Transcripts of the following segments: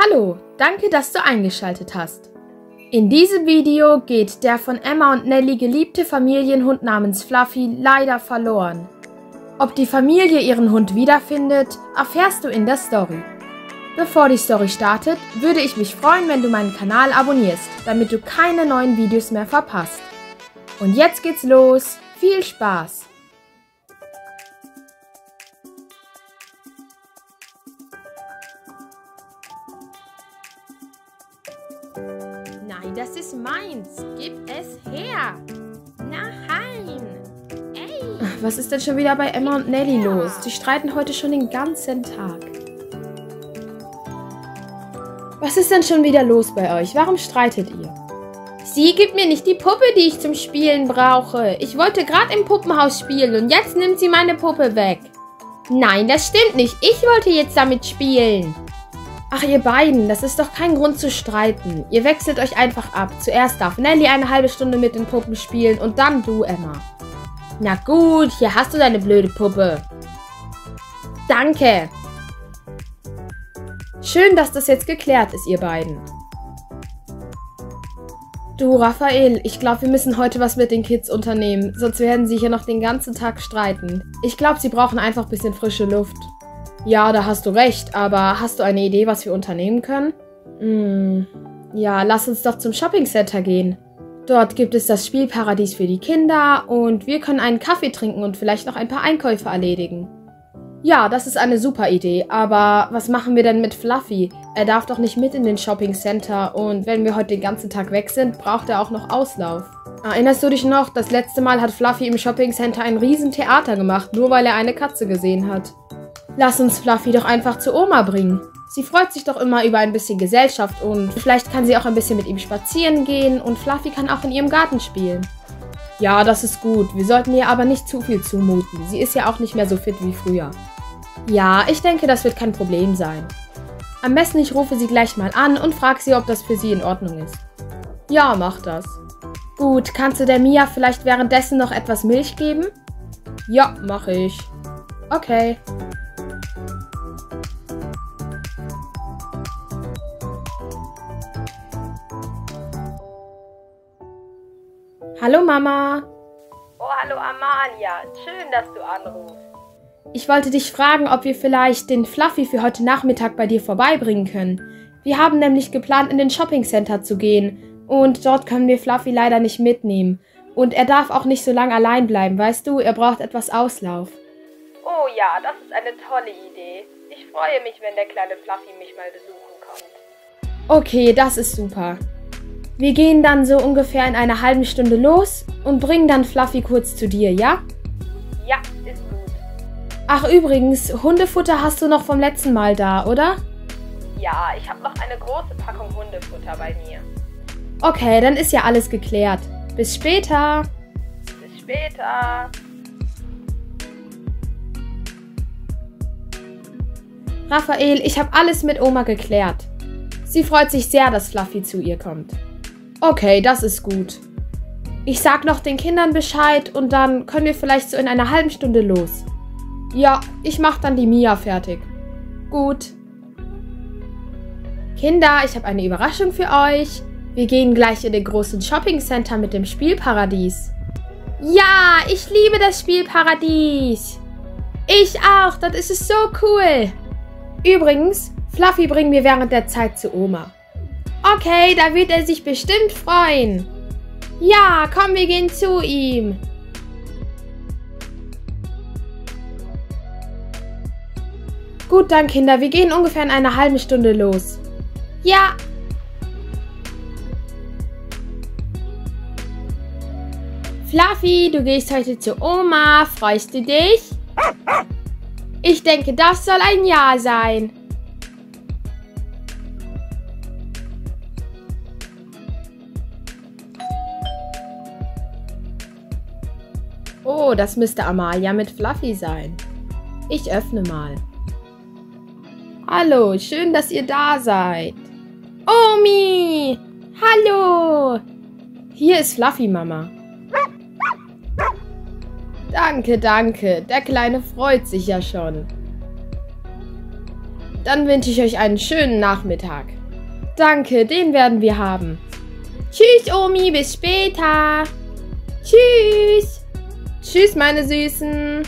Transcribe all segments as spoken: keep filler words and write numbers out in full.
Hallo, danke, dass du eingeschaltet hast. In diesem Video geht der von Emma und Nelly geliebte Familienhund namens Fluffy leider verloren. Ob die Familie ihren Hund wiederfindet, erfährst du in der Story. Bevor die Story startet, würde ich mich freuen, wenn du meinen Kanal abonnierst, damit du keine neuen Videos mehr verpasst. Und jetzt geht's los, viel Spaß! Nein, das ist meins. Gib es her. Nein. Ey. Was ist denn schon wieder bei Emma und Nelly los? Die streiten heute schon den ganzen Tag. Was ist denn schon wieder los bei euch? Warum streitet ihr? Sie gibt mir nicht die Puppe, die ich zum Spielen brauche. Ich wollte gerade im Puppenhaus spielen und jetzt nimmt sie meine Puppe weg. Nein, das stimmt nicht. Ich wollte jetzt damit spielen. Ach, ihr beiden, das ist doch kein Grund zu streiten. Ihr wechselt euch einfach ab. Zuerst darf Nelly eine halbe Stunde mit den Puppen spielen und dann du, Emma. Na gut, hier hast du deine blöde Puppe. Danke. Schön, dass das jetzt geklärt ist, ihr beiden. Du, Raphael, ich glaube, wir müssen heute was mit den Kids unternehmen. Sonst werden sie hier noch den ganzen Tag streiten. Ich glaube, sie brauchen einfach ein bisschen frische Luft. Ja, da hast du recht, aber hast du eine Idee, was wir unternehmen können? Hm, ja, lass uns doch zum Shoppingcenter gehen. Dort gibt es das Spielparadies für die Kinder und wir können einen Kaffee trinken und vielleicht noch ein paar Einkäufe erledigen. Ja, das ist eine super Idee, aber was machen wir denn mit Fluffy? Er darf doch nicht mit in den Shoppingcenter und wenn wir heute den ganzen Tag weg sind, braucht er auch noch Auslauf. Erinnerst du dich noch, das letzte Mal hat Fluffy im Shoppingcenter ein riesen Theater gemacht, nur weil er eine Katze gesehen hat. Lass uns Fluffy doch einfach zu Oma bringen. Sie freut sich doch immer über ein bisschen Gesellschaft und vielleicht kann sie auch ein bisschen mit ihm spazieren gehen und Fluffy kann auch in ihrem Garten spielen. Ja, das ist gut. Wir sollten ihr aber nicht zu viel zumuten. Sie ist ja auch nicht mehr so fit wie früher. Ja, ich denke, das wird kein Problem sein. Am besten ich rufe sie gleich mal an und frage sie, ob das für sie in Ordnung ist. Ja, mach das. Gut, kannst du der Mia vielleicht währenddessen noch etwas Milch geben? Ja, mache ich. Okay. Hallo Mama. Oh, hallo Amalia. Schön, dass du anrufst. Ich wollte dich fragen, ob wir vielleicht den Fluffy für heute Nachmittag bei dir vorbeibringen können. Wir haben nämlich geplant, in den Shoppingcenter zu gehen und dort können wir Fluffy leider nicht mitnehmen. Und er darf auch nicht so lange allein bleiben, weißt du? Er braucht etwas Auslauf. Oh ja, das ist eine tolle Idee. Ich freue mich, wenn der kleine Fluffy mich mal besuchen kommt. Okay, das ist super. Wir gehen dann so ungefähr in einer halben Stunde los und bringen dann Fluffy kurz zu dir, ja? Ja, ist gut. Ach übrigens, Hundefutter hast du noch vom letzten Mal da, oder? Ja, ich habe noch eine große Packung Hundefutter bei mir. Okay, dann ist ja alles geklärt. Bis später. Bis später. Raphael, ich habe alles mit Oma geklärt. Sie freut sich sehr, dass Fluffy zu ihr kommt. Okay, das ist gut. Ich sag noch den Kindern Bescheid und dann können wir vielleicht so in einer halben Stunde los. Ja, ich mach dann die Mia fertig. Gut. Kinder, ich habe eine Überraschung für euch. Wir gehen gleich in den großen Shoppingcenter mit dem Spielparadies. Ja, ich liebe das Spielparadies. Ich auch, das ist es so cool. Übrigens, Fluffy bringen wir während der Zeit zu Oma. Okay, da wird er sich bestimmt freuen. Ja, komm, wir gehen zu ihm. Gut, dann Kinder, wir gehen ungefähr in einer halben Stunde los. Ja. Fluffy, du gehst heute zu Oma. Freust du dich? Ich denke, das soll ein Ja sein. Oh, das müsste Amalia mit Fluffy sein. Ich öffne mal. Hallo, schön, dass ihr da seid. Omi! Hallo! Hier ist Fluffy, Mama. Danke, danke. Der Kleine freut sich ja schon. Dann wünsche ich euch einen schönen Nachmittag. Danke, den werden wir haben. Tschüss, Omi, bis später. Tschüss. Tschüss, meine Süßen.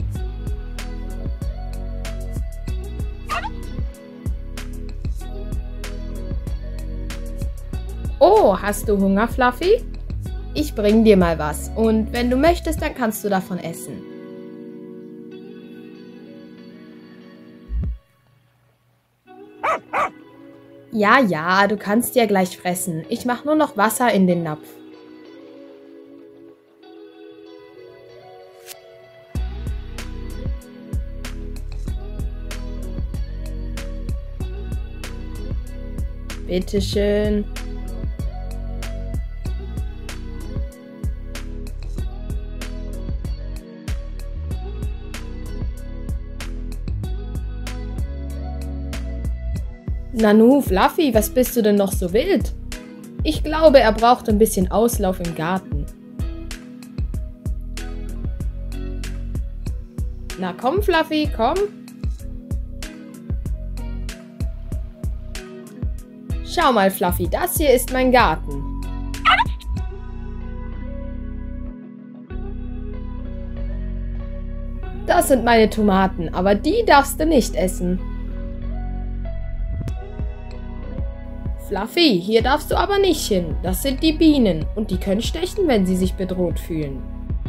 Oh, hast du Hunger, Fluffy? Ich bring dir mal was. Und wenn du möchtest, dann kannst du davon essen. Ja, ja, du kannst ja gleich fressen. Ich mache nur noch Wasser in den Napf. Bitteschön. Nanu, Fluffy, was bist du denn noch so wild? Ich glaube, er braucht ein bisschen Auslauf im Garten. Na komm, Fluffy, komm. Schau mal, Fluffy, das hier ist mein Garten. Das sind meine Tomaten, aber die darfst du nicht essen. Fluffy, hier darfst du aber nicht hin. Das sind die Bienen und die können stechen, wenn sie sich bedroht fühlen.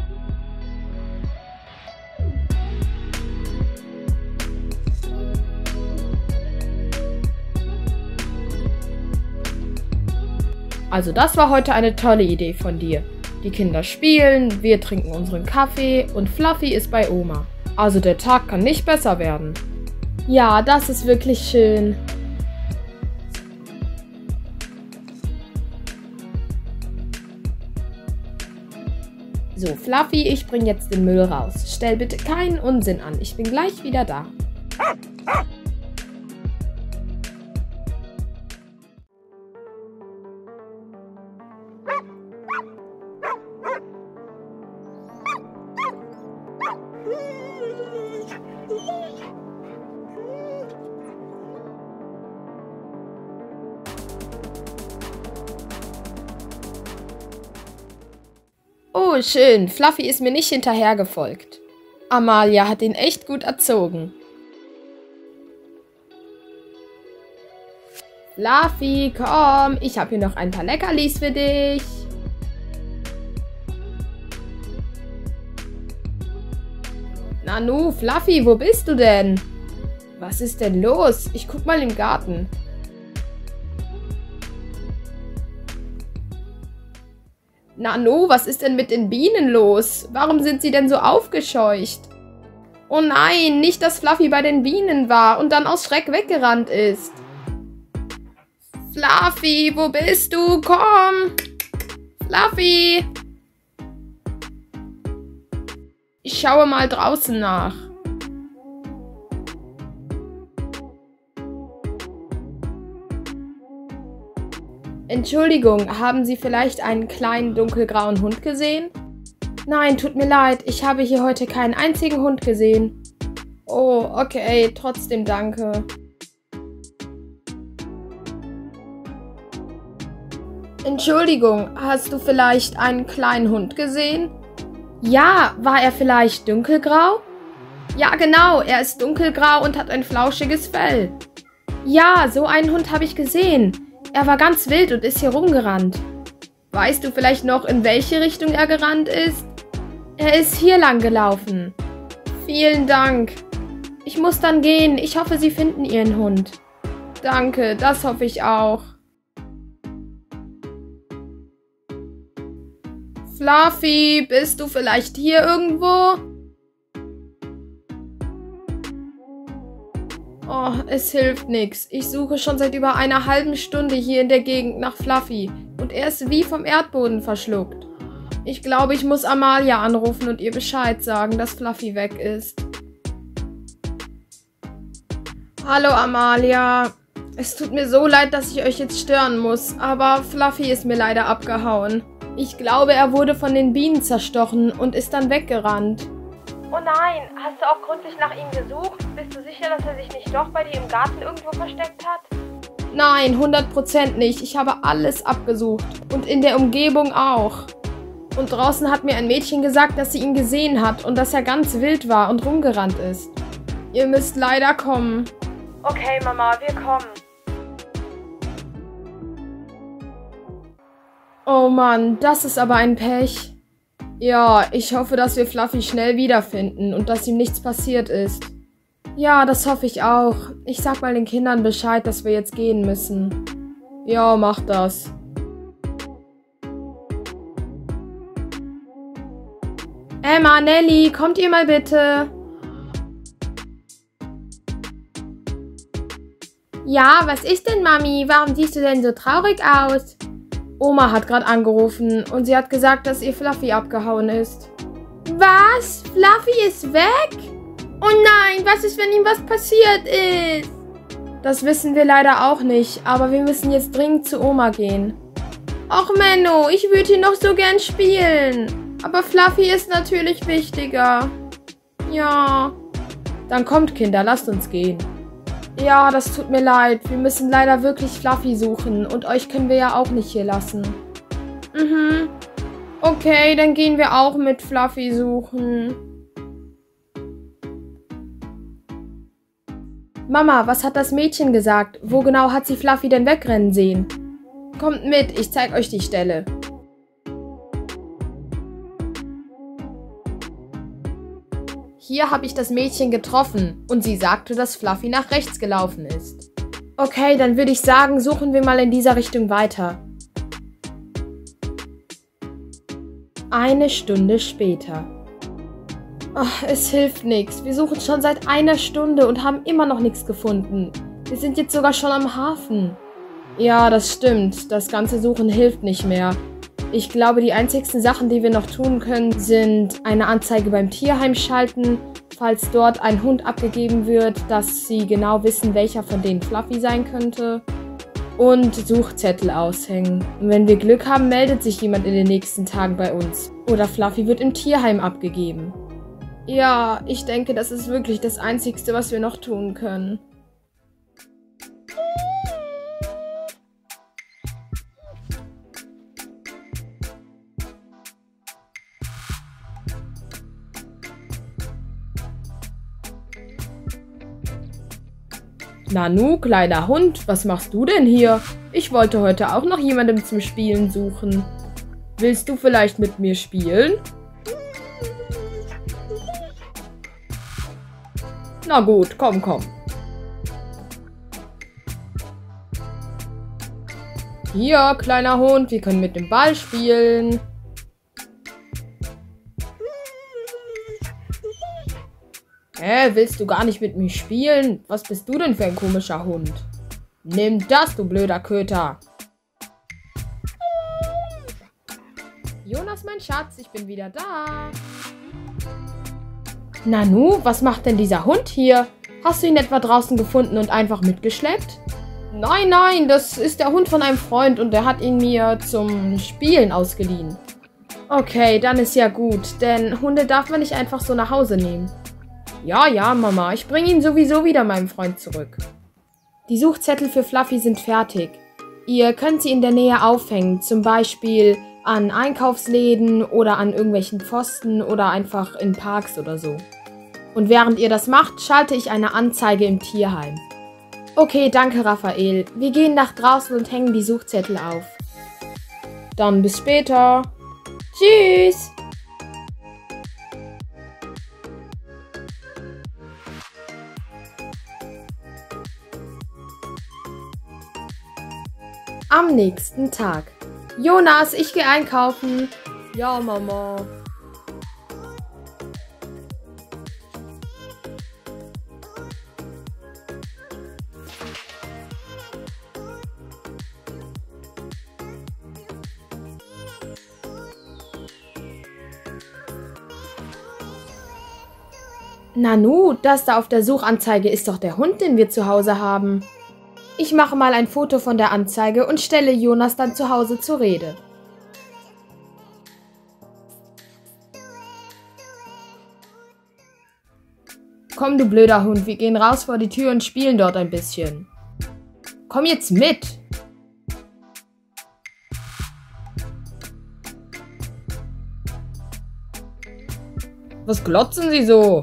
Also das war heute eine tolle Idee von dir. Die Kinder spielen, wir trinken unseren Kaffee und Fluffy ist bei Oma. Also der Tag kann nicht besser werden. Ja, das ist wirklich schön. So, Fluffy, ich bring jetzt den Müll raus. Stell bitte keinen Unsinn an. Ich bin gleich wieder da. Oh, schön. Fluffy ist mir nicht hinterhergefolgt. Amalia hat ihn echt gut erzogen. Fluffy, komm. Ich habe hier noch ein paar Leckerlis für dich. Nanu, Fluffy, wo bist du denn? Was ist denn los? Ich guck mal im Garten. Nanu, was ist denn mit den Bienen los? Warum sind sie denn so aufgescheucht? Oh nein, nicht, dass Fluffy bei den Bienen war und dann aus Schreck weggerannt ist. Fluffy, wo bist du? Komm! Fluffy! Ich schaue mal draußen nach. Entschuldigung, haben Sie vielleicht einen kleinen dunkelgrauen Hund gesehen? Nein, tut mir leid, ich habe hier heute keinen einzigen Hund gesehen. Oh, okay, trotzdem danke. Entschuldigung, hast du vielleicht einen kleinen Hund gesehen? Ja, war er vielleicht dunkelgrau? Ja, genau, er ist dunkelgrau und hat ein flauschiges Fell. Ja, so einen Hund habe ich gesehen. Er war ganz wild und ist hier rumgerannt. Weißt du vielleicht noch, in welche Richtung er gerannt ist? Er ist hier lang gelaufen. Vielen Dank. Ich muss dann gehen. Ich hoffe, Sie finden Ihren Hund. Danke, das hoffe ich auch. Fluffy, bist du vielleicht hier irgendwo? Oh, es hilft nichts. Ich suche schon seit über einer halben Stunde hier in der Gegend nach Fluffy und er ist wie vom Erdboden verschluckt. Ich glaube, ich muss Amalia anrufen und ihr Bescheid sagen, dass Fluffy weg ist. Hallo Amalia. Es tut mir so leid, dass ich euch jetzt stören muss, aber Fluffy ist mir leider abgehauen. Ich glaube, er wurde von den Bienen zerstochen und ist dann weggerannt. Oh nein, hast du auch gründlich nach ihm gesucht? Bist du sicher, dass er sich nicht doch bei dir im Garten irgendwo versteckt hat? Nein, hundert Prozent nicht. Ich habe alles abgesucht. Und in der Umgebung auch. Und draußen hat mir ein Mädchen gesagt, dass sie ihn gesehen hat und dass er ganz wild war und rumgerannt ist. Ihr müsst leider kommen. Okay, Mama, wir kommen. Oh Mann, das ist aber ein Pech. Ja, ich hoffe, dass wir Fluffy schnell wiederfinden und dass ihm nichts passiert ist. Ja, das hoffe ich auch. Ich sag mal den Kindern Bescheid, dass wir jetzt gehen müssen. Ja, mach das. Emma, Nelly, kommt ihr mal bitte? Ja, was ist denn, Mami? Warum siehst du denn so traurig aus? Oma hat gerade angerufen und sie hat gesagt, dass ihr Fluffy abgehauen ist. Was? Fluffy ist weg? Oh nein, was ist, wenn ihm was passiert ist? Das wissen wir leider auch nicht, aber wir müssen jetzt dringend zu Oma gehen. Och Menno, ich würde hier noch so gern spielen. Aber Fluffy ist natürlich wichtiger. Ja. Dann kommt, Kinder, lasst uns gehen. Ja, das tut mir leid. Wir müssen leider wirklich Fluffy suchen und euch können wir ja auch nicht hier lassen. Mhm. Okay, dann gehen wir auch mit Fluffy suchen. Mama, was hat das Mädchen gesagt? Wo genau hat sie Fluffy denn wegrennen sehen? Kommt mit, ich zeig euch die Stelle. Hier habe ich das Mädchen getroffen und sie sagte, dass Fluffy nach rechts gelaufen ist. Okay, dann würde ich sagen, suchen wir mal in dieser Richtung weiter. Eine Stunde später. Ach, es hilft nichts. Wir suchen schon seit einer Stunde und haben immer noch nichts gefunden. Wir sind jetzt sogar schon am Hafen. Ja, das stimmt. Das ganze Suchen hilft nicht mehr. Ich glaube, die einzigsten Sachen, die wir noch tun können, sind eine Anzeige beim Tierheim schalten, falls dort ein Hund abgegeben wird, dass sie genau wissen, welcher von denen Fluffy sein könnte. Und Suchzettel aushängen. Und wenn wir Glück haben, meldet sich jemand in den nächsten Tagen bei uns. Oder Fluffy wird im Tierheim abgegeben. Ja, ich denke, das ist wirklich das Einzigste, was wir noch tun können. Nanu, kleiner Hund, was machst du denn hier? Ich wollte heute auch noch jemandem zum Spielen suchen. Willst du vielleicht mit mir spielen? Na gut, komm, komm. Hier, kleiner Hund, wir können mit dem Ball spielen. Hä, willst du gar nicht mit mir spielen? Was bist du denn für ein komischer Hund? Nimm das, du blöder Köter. Jonas, mein Schatz, ich bin wieder da. Nanu, was macht denn dieser Hund hier? Hast du ihn etwa draußen gefunden und einfach mitgeschleppt? Nein, nein, das ist der Hund von einem Freund und der hat ihn mir zum Spielen ausgeliehen. Okay, dann ist ja gut, denn Hunde darf man nicht einfach so nach Hause nehmen. Ja, ja, Mama, ich bringe ihn sowieso wieder meinem Freund zurück. Die Suchzettel für Fluffy sind fertig. Ihr könnt sie in der Nähe aufhängen, zum Beispiel an Einkaufsläden oder an irgendwelchen Pfosten oder einfach in Parks oder so. Und während ihr das macht, schalte ich eine Anzeige im Tierheim. Okay, danke, Raphael. Wir gehen nach draußen und hängen die Suchzettel auf. Dann bis später. Tschüss! Am nächsten Tag. Jonas, ich gehe einkaufen. Ja, Mama. Nanu, das da auf der Suchanzeige ist doch der Hund, den wir zu Hause haben. Ich mache mal ein Foto von der Anzeige und stelle Jonas dann zu Hause zur Rede. Komm, du blöder Hund, wir gehen raus vor die Tür und spielen dort ein bisschen. Komm jetzt mit. Was glotzen Sie so?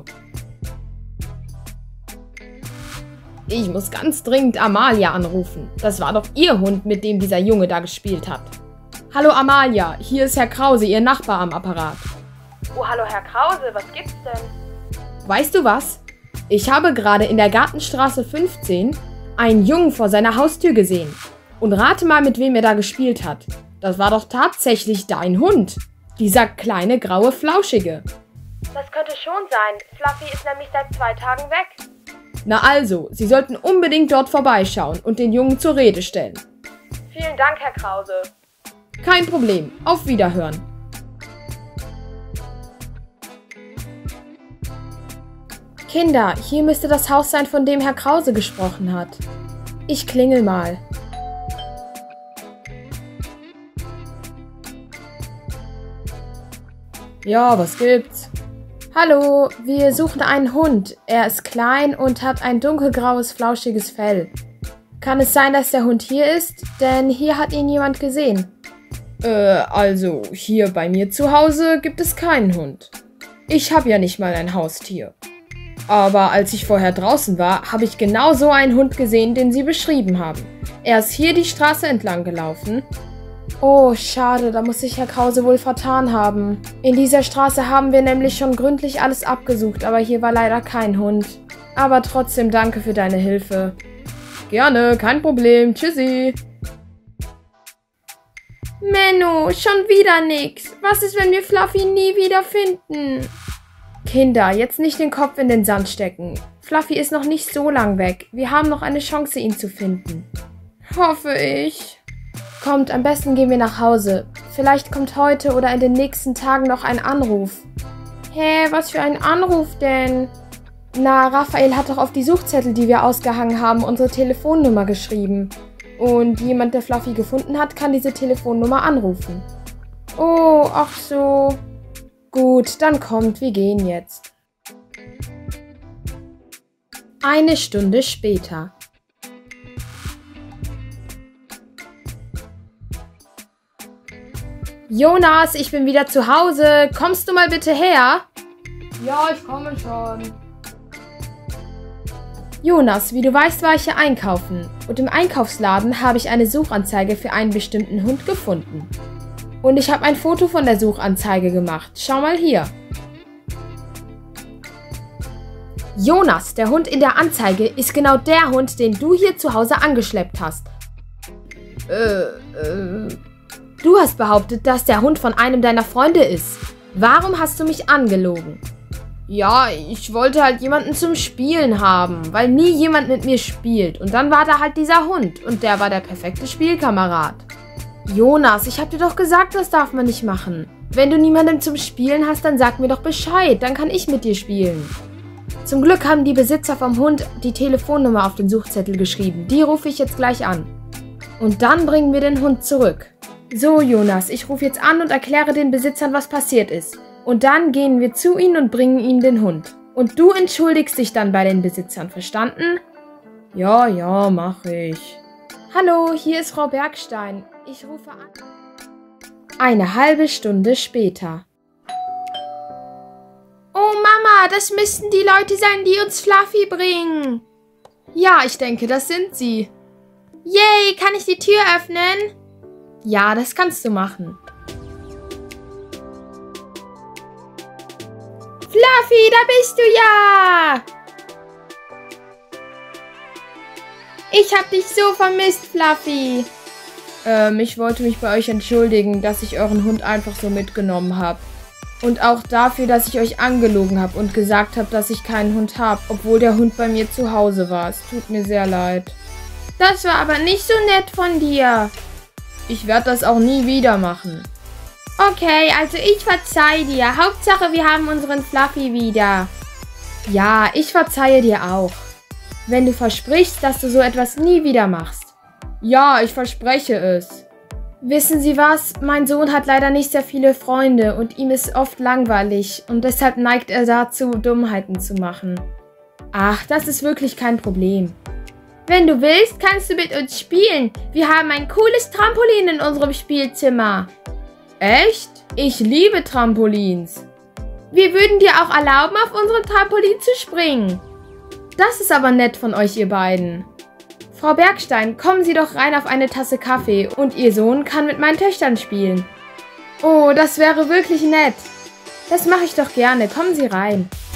Ich muss ganz dringend Amalia anrufen. Das war doch Ihr Hund, mit dem dieser Junge da gespielt hat. Hallo Amalia, hier ist Herr Krause, Ihr Nachbar am Apparat. Oh, hallo Herr Krause, was gibt's denn? Weißt du was? Ich habe gerade in der Gartenstraße fünfzehn einen Jungen vor seiner Haustür gesehen. Und rate mal, mit wem er da gespielt hat. Das war doch tatsächlich dein Hund. Dieser kleine, graue, flauschige. Das könnte schon sein. Fluffy ist nämlich seit zwei Tagen weg. Na also, Sie sollten unbedingt dort vorbeischauen und den Jungen zur Rede stellen. Vielen Dank, Herr Krause. Kein Problem. Auf Wiederhören. Kinder, hier müsste das Haus sein, von dem Herr Krause gesprochen hat. Ich klingel mal. Ja, was gibt's? Hallo, wir suchen einen Hund. Er ist klein und hat ein dunkelgraues, flauschiges Fell. Kann es sein, dass der Hund hier ist? Denn hier hat ihn jemand gesehen. Äh, also, hier bei mir zu Hause gibt es keinen Hund. Ich habe ja nicht mal ein Haustier. Aber als ich vorher draußen war, habe ich genau so einen Hund gesehen, den Sie beschrieben haben. Er ist hier die Straße entlang gelaufen. Oh, schade, da muss sich Herr Krause wohl vertan haben. In dieser Straße haben wir nämlich schon gründlich alles abgesucht, aber hier war leider kein Hund. Aber trotzdem danke für deine Hilfe. Gerne, kein Problem. Tschüssi. Menno, schon wieder nix. Was ist, wenn wir Fluffy nie wieder finden? Kinder, jetzt nicht den Kopf in den Sand stecken. Fluffy ist noch nicht so lang weg. Wir haben noch eine Chance, ihn zu finden. Hoffe ich. Kommt, am besten gehen wir nach Hause. Vielleicht kommt heute oder in den nächsten Tagen noch ein Anruf. Hä, was für ein Anruf denn? Na, Raphael hat doch auf die Suchzettel, die wir ausgehangen haben, unsere Telefonnummer geschrieben. Und jemand, der Fluffy gefunden hat, kann diese Telefonnummer anrufen. Oh, ach so. Gut, dann kommt, wir gehen jetzt. Eine Stunde später. Jonas, ich bin wieder zu Hause. Kommst du mal bitte her? Ja, ich komme schon. Jonas, wie du weißt, war ich hier einkaufen. Und im Einkaufsladen habe ich eine Suchanzeige für einen bestimmten Hund gefunden. Und ich habe ein Foto von der Suchanzeige gemacht. Schau mal hier. Jonas, der Hund in der Anzeige ist genau der Hund, den du hier zu Hause angeschleppt hast. Äh, äh... Du hast behauptet, dass der Hund von einem deiner Freunde ist. Warum hast du mich angelogen? Ja, ich wollte halt jemanden zum Spielen haben, weil nie jemand mit mir spielt. Und dann war da halt dieser Hund und der war der perfekte Spielkamerad. Jonas, ich hab dir doch gesagt, das darf man nicht machen. Wenn du niemanden zum Spielen hast, dann sag mir doch Bescheid, dann kann ich mit dir spielen. Zum Glück haben die Besitzer vom Hund die Telefonnummer auf den Suchzettel geschrieben. Die rufe ich jetzt gleich an. Und dann bringen wir den Hund zurück. So, Jonas, ich rufe jetzt an und erkläre den Besitzern, was passiert ist. Und dann gehen wir zu ihnen und bringen ihnen den Hund. Und du entschuldigst dich dann bei den Besitzern, verstanden? Ja, ja, mach ich. Hallo, hier ist Frau Bergstein. Ich rufe an. Eine halbe Stunde später. Oh Mama, das müssten die Leute sein, die uns Fluffy bringen. Ja, ich denke, das sind sie. Yay, kann ich die Tür öffnen? Ja, das kannst du machen. Fluffy, da bist du ja! Ich hab dich so vermisst, Fluffy. Ähm, ich wollte mich bei euch entschuldigen, dass ich euren Hund einfach so mitgenommen habe. Und auch dafür, dass ich euch angelogen habe und gesagt habe, dass ich keinen Hund habe, obwohl der Hund bei mir zu Hause war. Es tut mir sehr leid. Das war aber nicht so nett von dir. Ich werde das auch nie wieder machen. Okay, also ich verzeih dir. Hauptsache, wir haben unseren Fluffy wieder. Ja, ich verzeihe dir auch. Wenn du versprichst, dass du so etwas nie wieder machst. Ja, ich verspreche es. Wissen Sie was? Mein Sohn hat leider nicht sehr viele Freunde und ihm ist oft langweilig und deshalb neigt er dazu, Dummheiten zu machen. Ach, das ist wirklich kein Problem. Wenn du willst, kannst du mit uns spielen. Wir haben ein cooles Trampolin in unserem Spielzimmer. Echt? Ich liebe Trampolins. Wir würden dir auch erlauben, auf unserem Trampolin zu springen. Das ist aber nett von euch, ihr beiden. Frau Bergstein, kommen Sie doch rein auf eine Tasse Kaffee und Ihr Sohn kann mit meinen Töchtern spielen. Oh, das wäre wirklich nett. Das mache ich doch gerne. Kommen Sie rein.